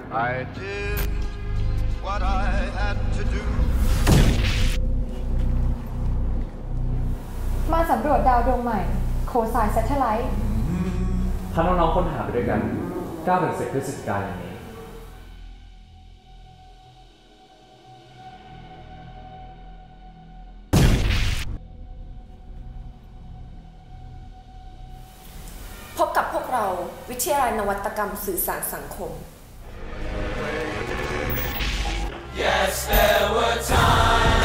I did what I had to do มาสำรวจดาวดวงใหม่โคไซน์แซทเทไลท์พาน้องๆค้นหาไปด้วยกัน9 ถึง 10 พฤศจิกายนนี้พบกับพวกเราวิทยาลัยนวัตกรรมสื่อสารสังคม Yes, there were times